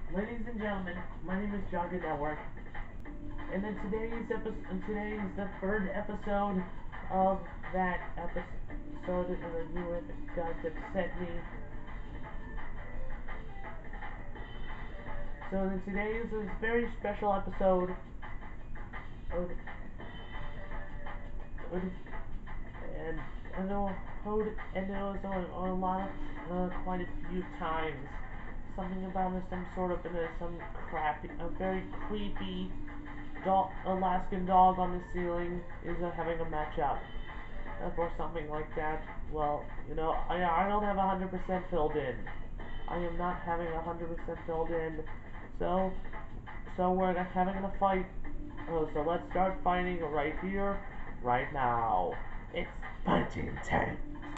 Ladies and gentlemen, my name is Jargon Network, and in today is the third episode of that episode, and I knew it, guys upset me. So today is a very special episode of, and I know and it was on a lot of quite a few times. Something about some sort of some a very creepy Alaskan dog on the ceiling is having a match up or something like that. Well, I don't have 100% filled in. I am not having 100% filled in, so we're having a fight. So let's start fighting right here, right now. It's fighting time.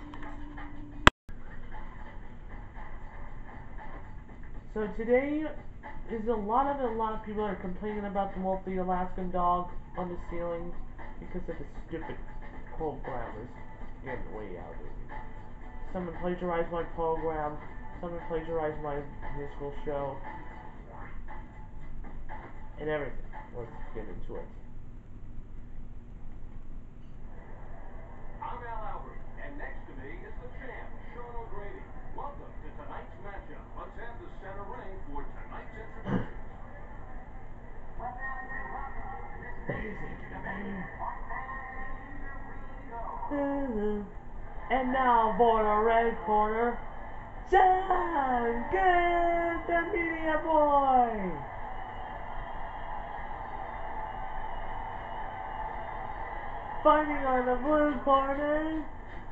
So today is a lot of people are complaining about the Alaskan dog on the ceiling because of the stupid program is getting way out of it. Someone plagiarized my program. Someone plagiarized my musical show. And everything. Let's get into it. I'm Al Albert, and next to me is the champ, Sean O'Grady. Welcome to tonight's matchup. Let's have the center ring for tonight's introductions. And now for the red corner, John Good, the media boy. Fighting on the blue corner,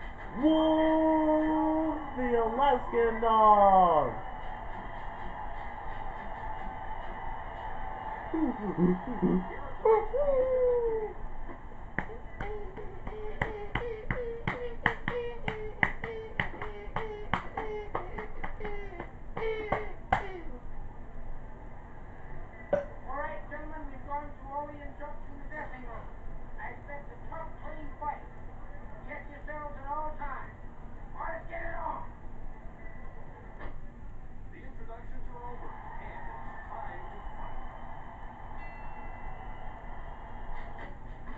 Wolf, the Alaskan dog. Alright, gentlemen, we've gone through all the instructions in the dressing room. I expect a tough, clean fight. Check yourselves at all times. Let's get it on! The introductions are over, and it's time to fight.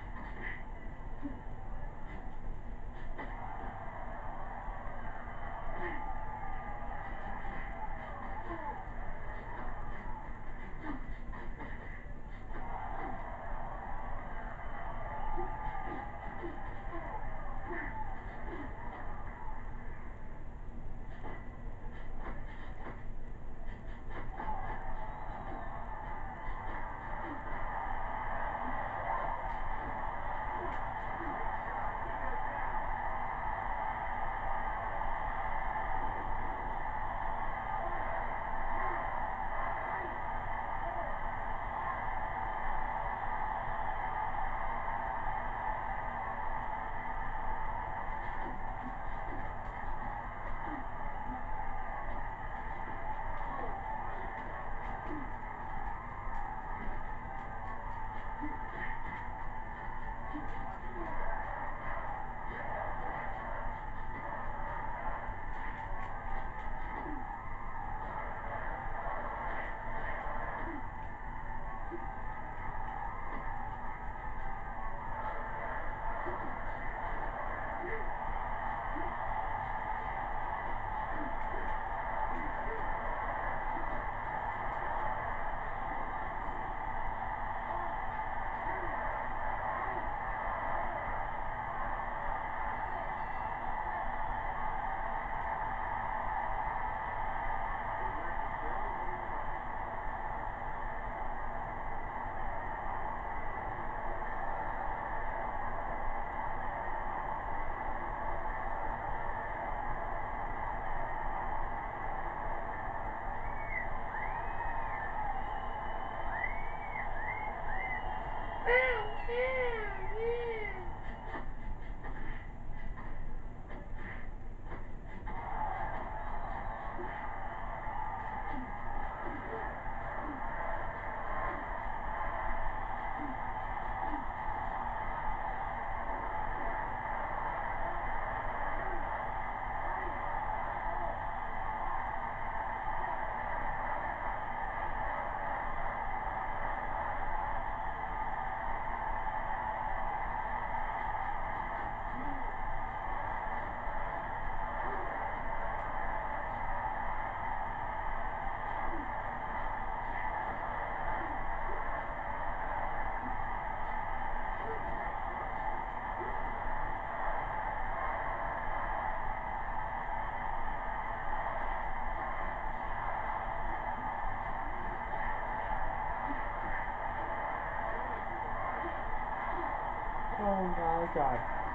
Oh my god.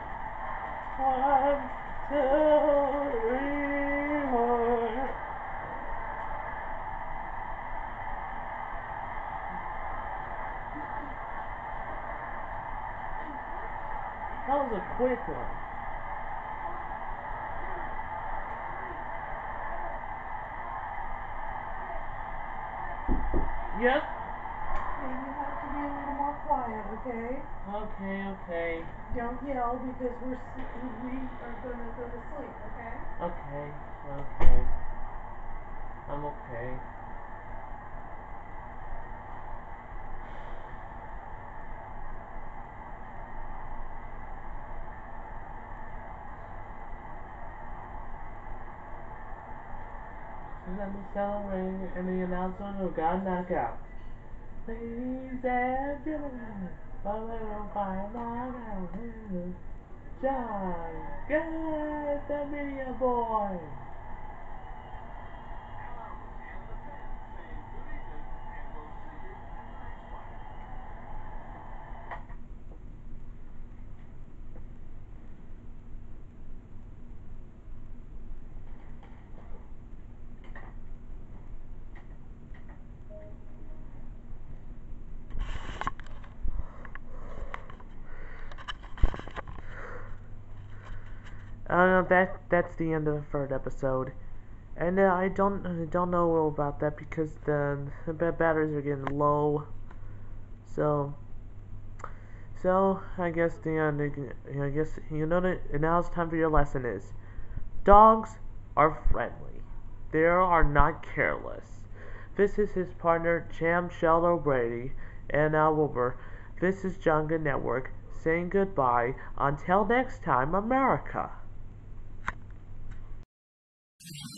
1, 2, 3, 4. That was a quick one. Yep. Okay, you have to be a little more quiet, okay? Okay. Don't yell because we are gonna go to sleep, okay? Okay. I'm okay. And then we celebrate and the announcement of God Knockout. Ladies and gentlemen, a little fire knockout. John, get the video boy. That's the end of the third episode, and I don't know about that because the batteries are getting low. So I guess now it's time for your lesson is dogs are friendly. They are not careless. This is his partner Jam Shell O'Brady and Al Wilbur. This is Junga Network saying goodbye until next time, America.